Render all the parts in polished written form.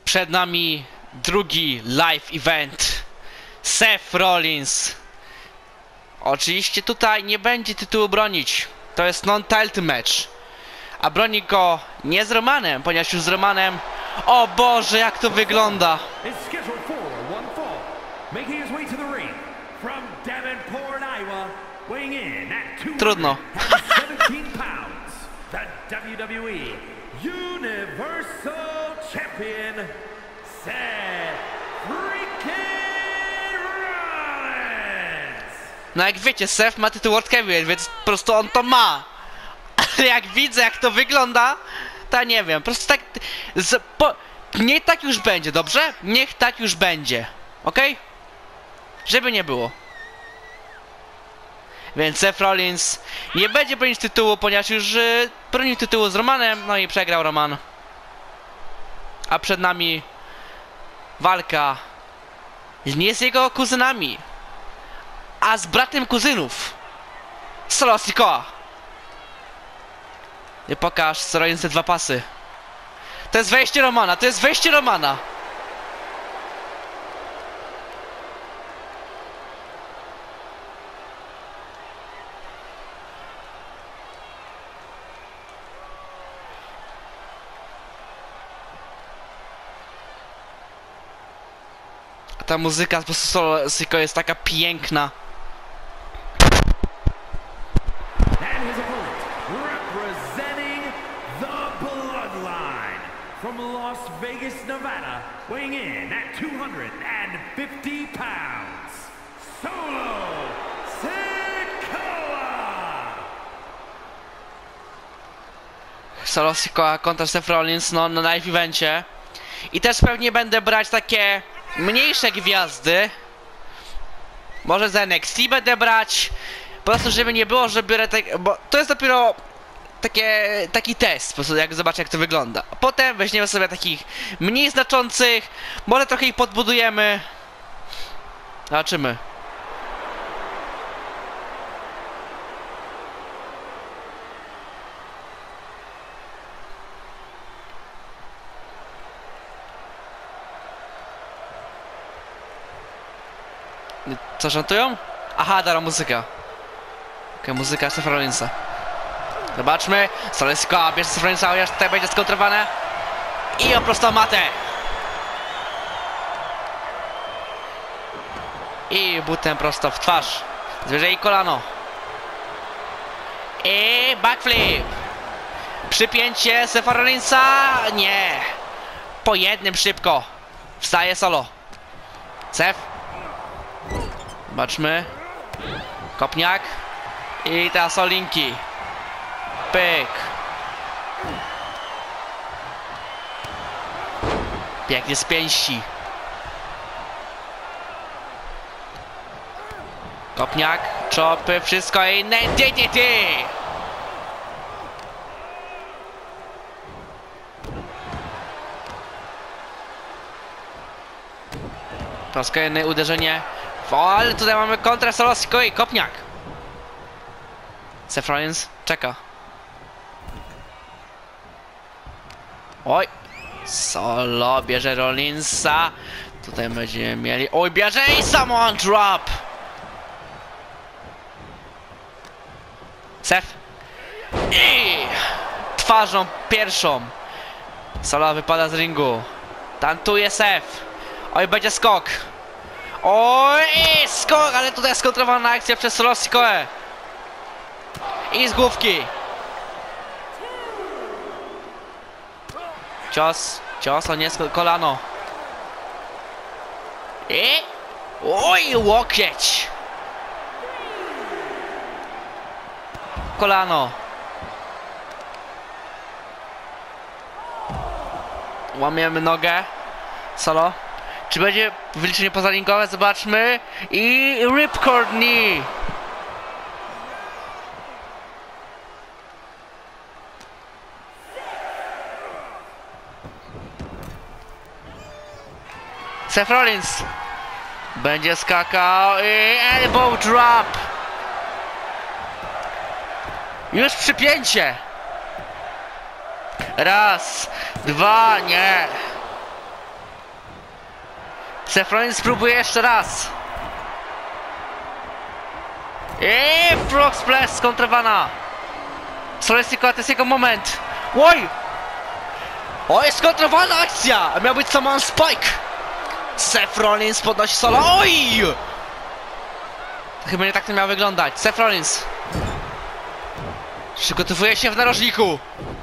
Przed nami drugi live event. Seth Rollins. Oczywiście tutaj nie będzie tytułu bronić. To jest non-title match. A broni go nie z Romanem, ponieważ już z Romanem... O Boże, jak to wygląda! Trudno. Universal Champion Seth freaking Rollins. No jak wiecie, Seth ma tytuł World Heavyweight, więc po prostu on to ma. Ale jak widzę, jak to wygląda, to nie wiem, po prostu tak... Niech tak już będzie, dobrze? Niech tak już będzie, okej? Żeby nie było. Więc Seth Rollins nie będzie bronić tytułu, ponieważ już bronił tytułu z Romanem, no i przegrał Roman. A przed nami walka nie z jego kuzynami, a z bratem kuzynów. Solo Sikoa. Nie pokaż, co robią te dwa pasy. To jest wejście Romana, to jest wejście Romana. Ta muzyka po prostu Solo Sikoa jest taka piękna. From Las Vegas, Nevada, weighing in at 250 pounds, Solo Sikoa! Solo Sikoa kontra Seth Rollins, no na live evencie. I też pewnie będę brać takie mniejsze gwiazdy. Może z NXT będę brać. Po prostu żeby nie było, że biorę tak, bo to jest dopiero taki test, po prostu jak zobaczę, jak to wygląda. A potem weźmiemy sobie takich mniej znaczących, może trochę ich podbudujemy. Zobaczymy. Co żartują? Aha, dara muzyka. Okej, muzyka Seth Rollinsa. Zobaczmy, Solo Sikoa bierze Seth Rollinsa, chociaż tutaj będzie skontrowane. I o prostą matę. I butem prosto w twarz. Zwierzę i kolano. I backflip. Przypięcie Seth Rollinsa. Nie. Po jednym szybko. Wstaje Solo. Seth. Zobaczmy. Kopniak. I teraz Solinki. Pyk. Pięknie z pięści. Kopniak, czopy, wszystko inne. DDT. Teraz kolejne uderzenie. O, ale tutaj mamy kontrę Solo Sikoa i kopniak. Seth Rollins czeka. Oj. Solo bierze Rollinsa. Tutaj będziemy mieli... Oj, bierze i Samoan drop. Seth. I twarzą pierwszą. Solo wypada z ringu. Tantuje Seth. Oj, będzie skok. Oj, skok, ale tutaj skontrowana akcja przez Solo Sikoę. I z główki. Cios, a nie kolano. I... Oj, łokieć. Kolano. Łamiemy nogę. Solo. Czy będzie wyliczenie pozalinkowe? Zobaczmy. I ripcord knee. Seth Rollins będzie skakał i elbow drop. Już przypięcie. Raz, dwa, nie. Seth Rollins spróbuje jeszcze raz. I Frog Splash skontrowana. Solesiko, to jest jego moment. Oj! Oj, skontrowana akcja! Miał być Samoan Spike. Seth Rollins podnosi Solo. Oj! Chyba nie tak to miało wyglądać. Seth Rollins przygotowuje się w narożniku.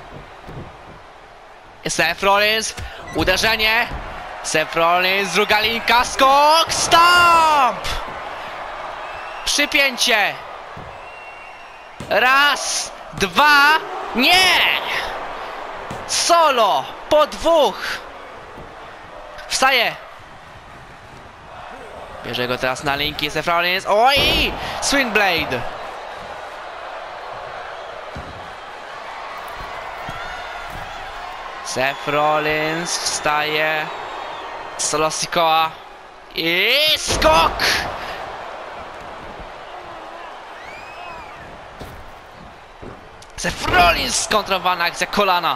Seth Rollins, uderzenie. Seth Rollins, druga linka, skok, stomp! Przypięcie. Raz, dwa, nie! Solo, po dwóch. Wstaje. Bierze go teraz na linki, Seth Rollins. Oj! Swing Blade. Seth Rollins wstaje. Solo Sikoa. I skok! Seth Rollins skontrowana akcja kolana.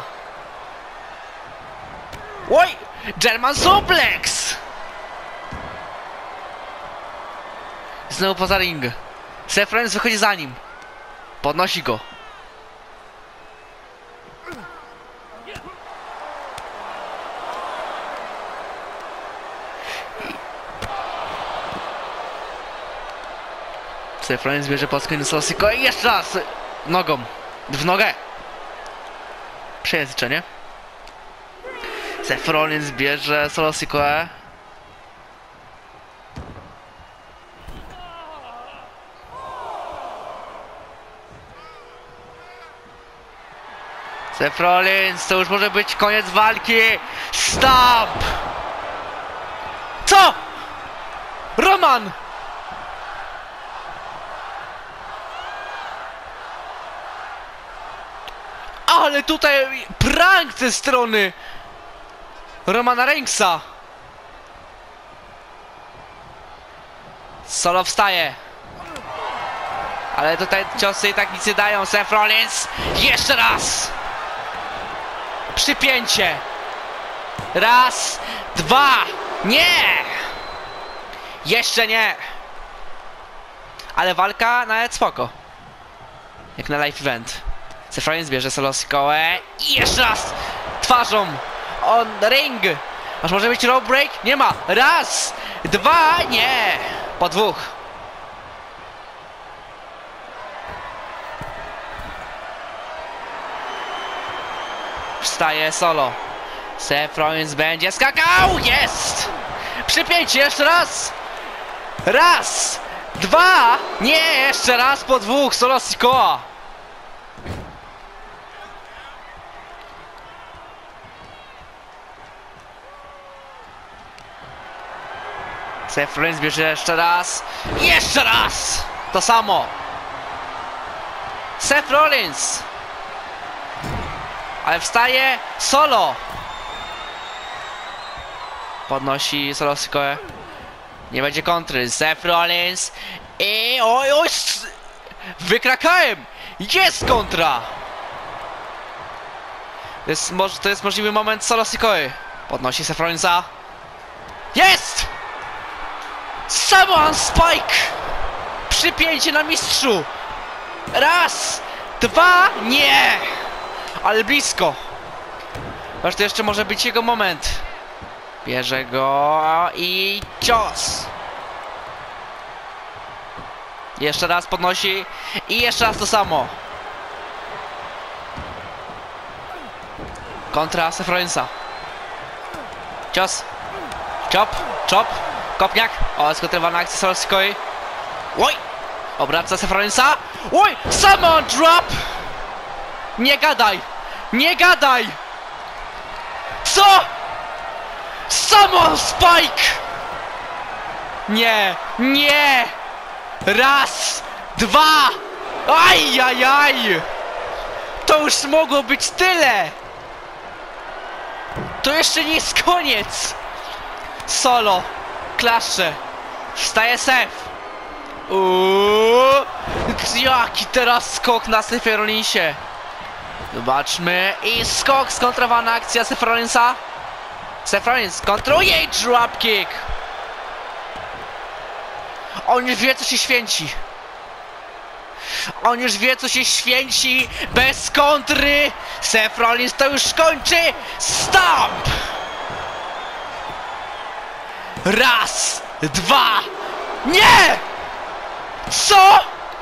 Oj! German Suplex! Znowu poza ring. Seth Rollins wychodzi za nim. Podnosi go. Seth Rollins bierze pod skórę Solosiko i jeszcze raz nogą. W nogę. Przejęzyczenie. Seth Rollins bierze Solosikoę. Seth Rollins, to już może być koniec walki. Stop! Co? Roman! Ale tutaj prank ze strony Romana Reignsa. Solo wstaje. Ale tutaj ciosy i tak nic nie dają. Seth Rollins. Jeszcze raz. Przypięcie. Raz. Dwa. Nie. Jeszcze nie. Ale walka nawet spoko. Jak na live event. Seth Rollins bierze Solo Sikołę i jeszcze raz twarzą on ring. Aż może być rope break? Nie ma. Raz, dwa, nie. Po dwóch. Wstaje Solo. Seth Rollins będzie skakał. Jest. Przypięcie jeszcze raz. Raz, dwa, nie. Jeszcze raz po dwóch. Solo Sikoła. Seth Rollins bierze jeszcze raz. Jeszcze raz! To samo. Seth Rollins. Ale wstaje Solo. Podnosi Solo Sikoę. Nie będzie kontry. Seth Rollins. I oj, oj! Wykrakałem! Jest kontra! To jest możliwy moment Solo Sikoły. Podnosi Seth Rollinsa. Jest! Samoan Spike! Przypięcie na mistrzu! Raz! Dwa! Nie! Ale blisko! Aż to jeszcze może być jego moment. Bierze go i cios! Jeszcze raz podnosi i jeszcze raz to samo. Kontra Seth Rollinsa. Cios! Chop! Chop! Kopniak! O, skontrowana akcja Solo Sikoi. Oj! Obraca Seth Rollinsa. Oj! Samoan drop! Nie gadaj! Nie gadaj! Co? Samoan Spike! Nie! Nie! Raz! Dwa! Ajajaj! To już mogło być tyle! To jeszcze nie jest koniec! Solo! Klaszcze! Wstaje Seth! Jaki teraz skok na Seth Rollinsie! Zobaczmy i skok, skontrowana akcja Seth Rollinsa. Seth Rollins kontroluje i dropkick! On już wie, co się święci. On już wie, co się święci. Bez kontry. Seth Rollins to już kończy. Stomp! Raz, dwa. Nie! Co?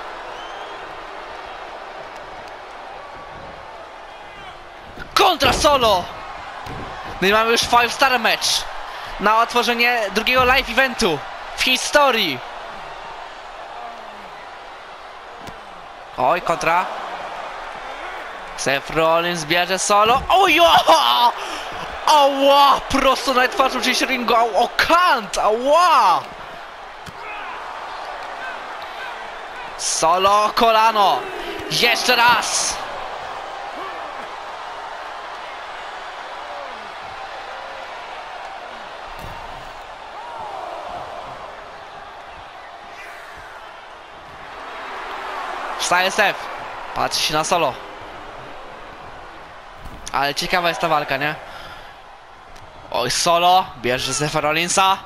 Kontra Solo! No i mamy już 5-star match na otworzenie drugiego live eventu w historii. Oj, kontra. Seth Rollins bierze Solo. Ojo! Ała! Prosto na twarz gdzieś ringu. O, kant! Ała! Solo, kolano. Jeszcze raz. Wstaje Seth. Patrzy się na Solo. Ale ciekawa jest ta walka, nie? Oj, Solo bierze Setha Rollinsa.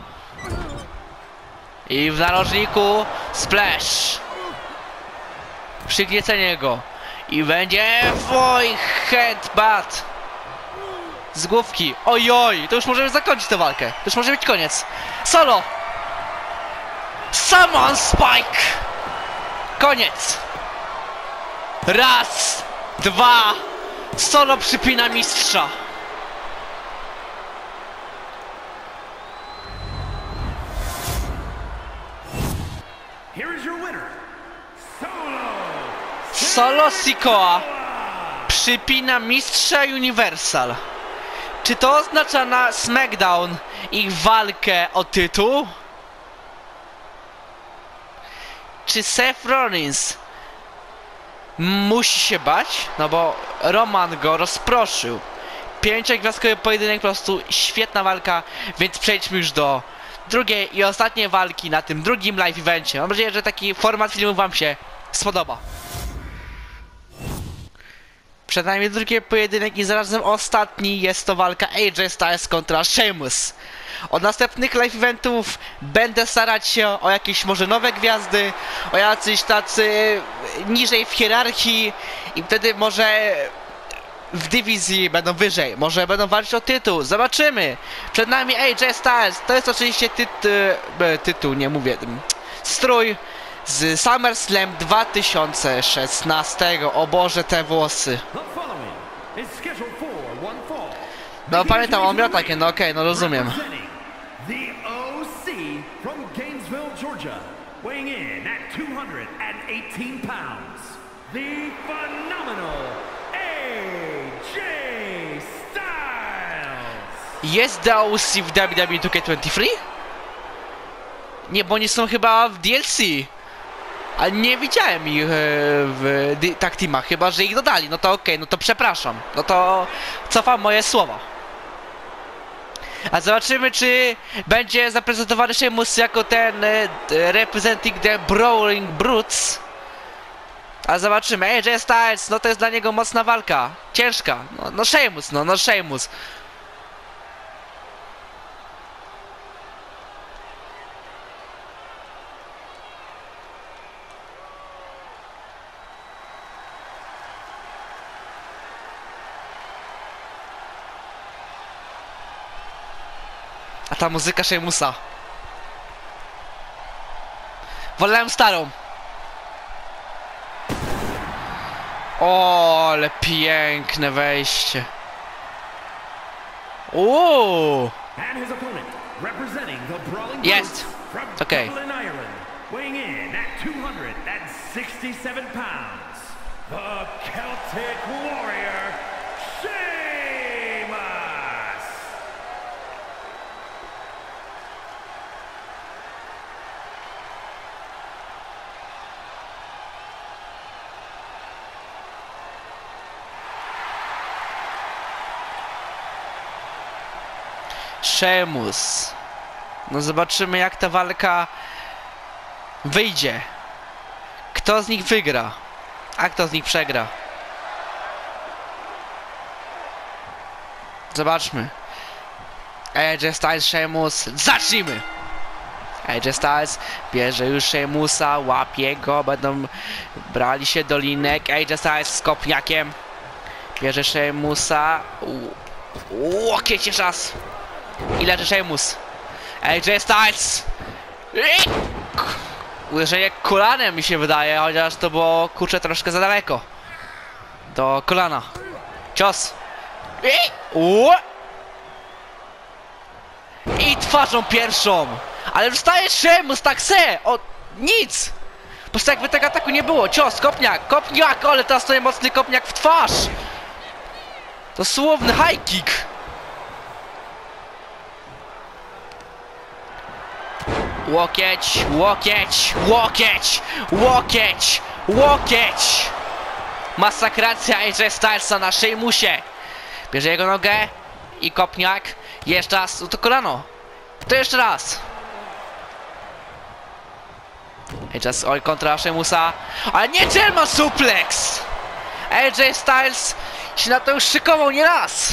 I w narożniku splash. Przygniecenie go. I będzie headbutt. Z główki. Ojoj, to już możemy zakończyć tę walkę. To już może być koniec. Solo. Summon Spike. Koniec. Raz, dwa. Solo przypina mistrza. Here is your winner, Solo Sikoa przypina mistrza Universal. Czy to oznacza na SmackDown ich walkę o tytuł? Czy Seth Rollins musi się bać? No bo Roman go rozproszył. 5-gwiazdkowy pojedynek, po prostu świetna walka, więc przejdźmy już do drugiej i ostatniej walki na tym drugim live evencie. Mam nadzieję, że taki format filmu wam się spodoba. Przed nami drugi pojedynek i zarazem ostatni, jest to walka AJ Styles kontra Sheamus. Od następnych live eventów będę starać się o jakieś może nowe gwiazdy, o jacyś tacy niżej w hierarchii i wtedy może w dywizji będą wyżej, może będą walczyć o tytuł, zobaczymy. Przed nami AJ Styles, to jest oczywiście tytuł, nie mówię, strój z SummerSlam 2016. O Boże, te włosy. No pamiętam, on miał takie, no okej, no rozumiem. The OC from Gainesville, Georgia, weighing in at 218 pounds, the phenomenal AJ Styles. Jest The OC w WWE 2K23? Nie, bo oni są chyba w DLC. Ale nie widziałem ich w tag teamach, chyba że ich dodali. No to okej, no to przepraszam. No to cofam moje słowa. A zobaczymy, czy będzie zaprezentowany Sheamus jako ten representing the Brawling Brutes. A zobaczymy. AJ Styles, no to jest dla niego mocna walka. Ciężka. No Sheamus, no Sheamus. A ta muzyka Sheamusa. Wolałem starą. O, ale piękne wejście. Uuu. Jest. Okej. Weighing in at 267 pounds, the Celtic Warrior, Sheamus. Sheamus. No zobaczymy, jak ta walka wyjdzie. Kto z nich wygra, a kto z nich przegra. Zobaczmy. AJ Styles, Sheamus. Zacznijmy! AJ Styles bierze już Sheamusa, łapie go, będą brali się do linek. AJ Styles z kopniakiem bierze Sheamusa. Łokieć jeszcze raz. I leży Sheamus. AJ Styles. Uderzenie kolanem mi się wydaje, chociaż to było kurczę troszkę za daleko. Do kolana. Cios. I twarzą pierwszą. Ale wstaje Sheamus, tak se. O, nic. Po prostu jakby tego ataku nie było. Cios, kopniak, kopniak, ale teraz to jest mocny kopniak w twarz. Dosłowny high kick. Łokieć, łokieć, łokieć, łokieć, łokieć. Masakracja AJ Stylesa na Sheamusie. Bierze jego nogę i kopniak. Jeszcze raz, to kolano. To jeszcze raz. Oj, kontra Sheamusa. Ale nie German suplex. AJ Styles się na to już szykował nie raz.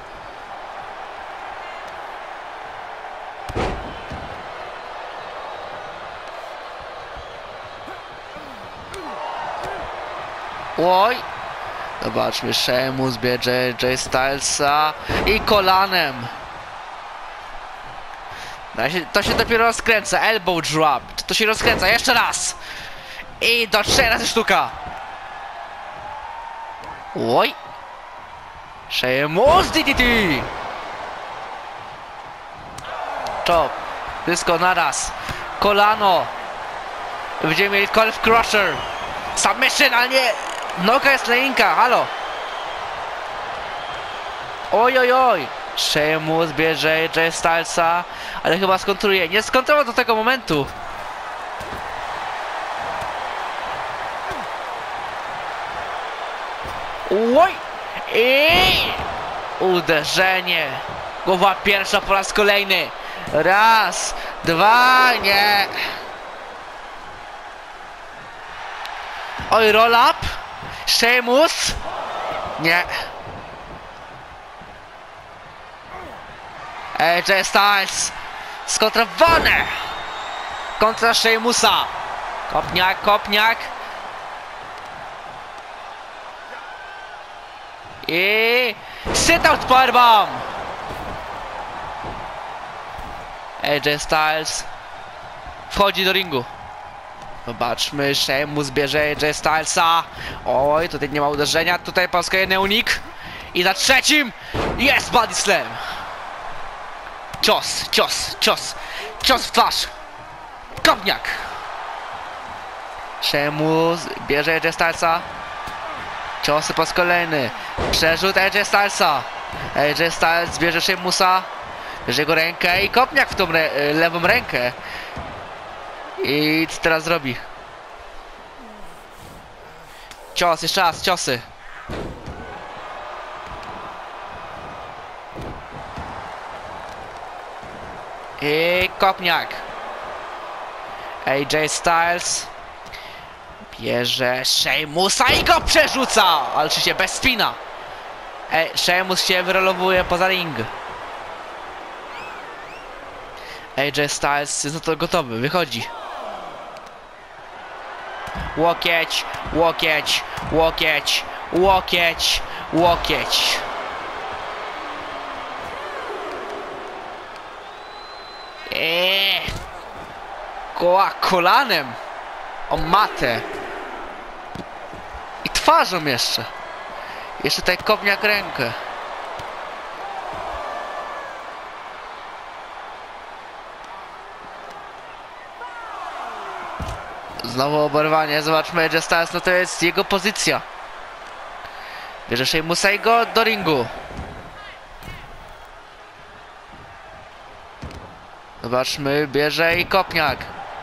Oj. Zobaczmy, Sheamus bierze AJ Stylesa i kolanem. To się dopiero rozkręca. Elbow drop. To się rozkręca. Jeszcze raz. I do 3 razy sztuka. Oj. Sheamus DDT. Chop. Wszystko naraz. Kolano. Będziemy mieli Calf Crusher. Submission, ale nie. Noga jest lejinka. Halo. Oj, oj, oj. Sheamus bierze AJ Stylesa, ale chyba skontruje. Nie skontrował do tego momentu. Oj! I uderzenie. Głowa pierwsza po raz kolejny. Raz, dwa, nie. Oj, roll up. Sheamus. Nie. AJ Styles skontrowane kontra Sheamusa. Kopniak, kopniak. I sit-out powerbomb. AJ Styles wchodzi do ringu. Zobaczmy, Sheamus bierze AJ Stylesa. Oj, tutaj nie ma uderzenia. Tutaj po raz kolejny unik. I na trzecim jest body slam. Cios, cios, cios. Cios w twarz. Kopniak. Sheamus bierze AJ Stylesa. Ciosy po raz kolejny. Przerzut AJ Stylesa. AJ Styles bierze Sheamusa. Bierze jego rękę i kopniak w tą lewą rękę. I co teraz zrobi? Cios, jeszcze raz, ciosy. I kopniak. AJ Styles bierze Sheamusa i go przerzuca! Ale oczywiście bez spina. Sheamus się wyrolowuje poza ring. AJ Styles jest na to gotowy, wychodzi. Łokieć, łokieć, łokieć, łokieć, łokieć. Kolanem o matę. I twarzą jeszcze. Jeszcze tutaj kopniak rękę. Znowu oberwanie, zobaczmy, AJ Styles, no to jest jego pozycja. Bierze Sheamusa i go do ringu. Zobaczmy, bierze i kopniak.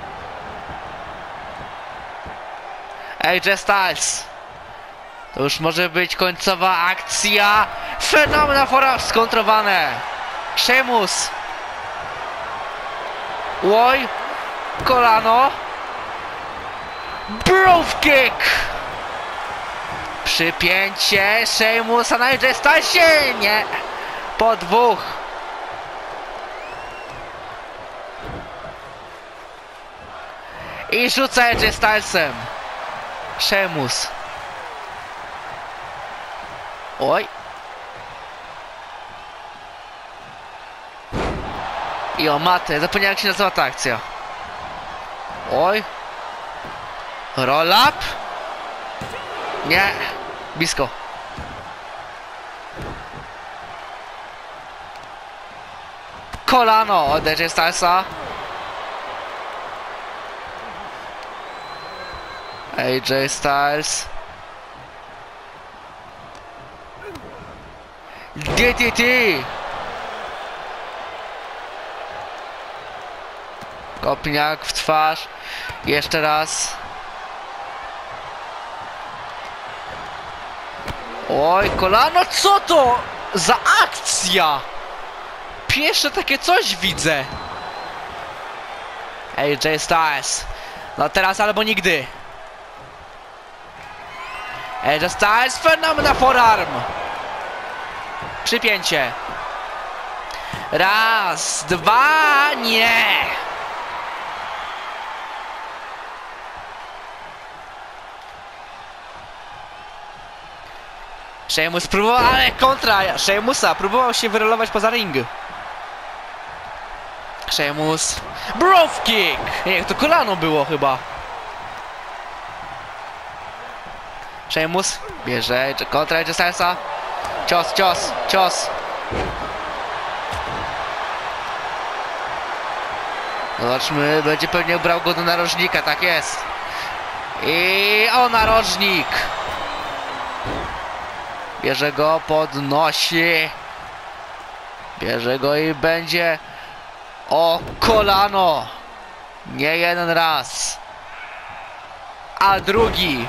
AJ Styles. To już może być końcowa akcja. Phenomena Force skontrowane. Sheamus. Oj. Kolano. Brogue kick. Przypięcie Sheamusa na AJ Stylesie. Nie. Po dwóch. I rzuca AJ Stylesem. Sheamus. Oj. I o matę, zapomniałem, jak się nazywa ta akcja. Oj. Roll up. Nie. Blisko. Kolano od AJ Stylesa. AJ Styles. DDT. Kopniak w twarz. Jeszcze raz. Oj, kolano, co to za akcja? Pierwsze takie coś widzę. AJ Styles. No teraz albo nigdy. AJ Styles, fenomenal forearm. Przypięcie. Raz, dwa, nie. Sheamus próbował, ale kontra Sheamusa. Próbował się wyrolować poza ring. Sheamus. Brogue kick. Nie, to kolano było chyba. Sheamus bierze kontra AJ Stylesa. Cios, cios, cios. Zobaczmy, będzie pewnie brał go do narożnika, tak jest. I o, narożnik. Bierze go, podnosi. Bierze go i będzie o kolano. Nie jeden raz, a drugi.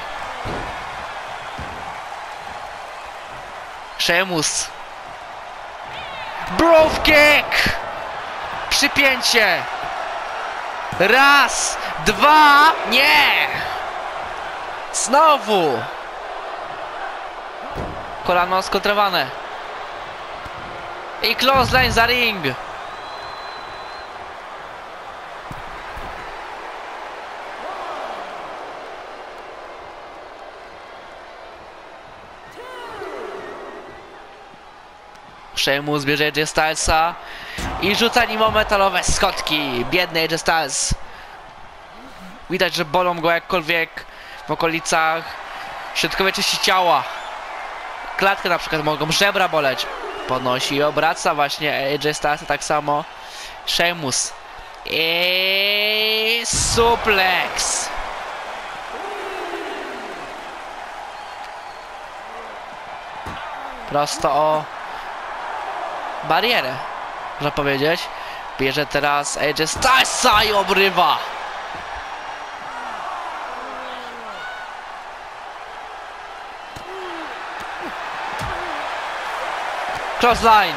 Sheamus. Brogue kick. Przypięcie. Raz, dwa, nie. Znowu. Kolano skontrowane. I clothesline za ring. Sheamus bierze AJ Stylesa i rzuca nim o metalowe schodki. Biedny AJ Styles. Widać, że bolą go jakkolwiek w okolicach środkowej części ciała. Klatkę na przykład mogą żebra boleć. Podnosi i obraca właśnie AJ Stylesa tak samo. Sheamus. I suplex. Prosto o barierę, można powiedzieć. Bierze teraz AJ Stylesa i obrywa. Crossline.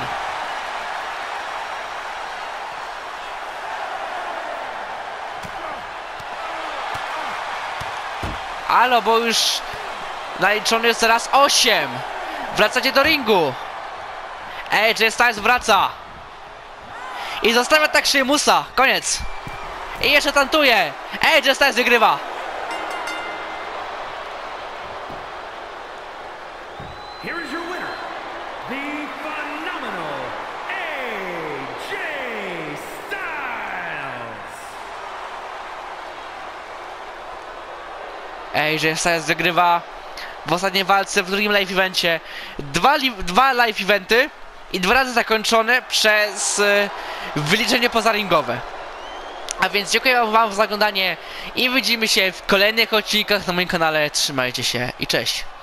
Alo, bo już naliczony jest teraz 8. Wracacie do ringu. AJ Styles wraca. I zostawia tak Sheamusa. Koniec. I jeszcze tantuje. AJ Styles wygrywa. Here is your winner, the phenomenal AJ Styles. AJ Styles wygrywa w ostatniej walce w drugim live evencie. Dwa live eventy i 2 razy zakończone przez wyliczenie pozaringowe. A więc dziękuję wam za oglądanie i widzimy się w kolejnych odcinkach na moim kanale. Trzymajcie się i cześć.